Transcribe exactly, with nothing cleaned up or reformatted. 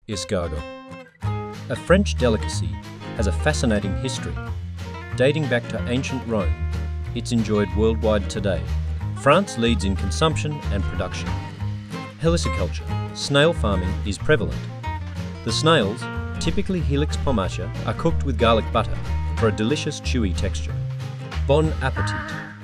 Escargot. A French delicacy, has a fascinating history. Dating back to ancient Rome, it's enjoyed worldwide today. France leads in consumption and production. Heliciculture, snail farming, is prevalent. The snails, typically Helix pomatia, are cooked with garlic butter for a delicious chewy texture. Bon appétit!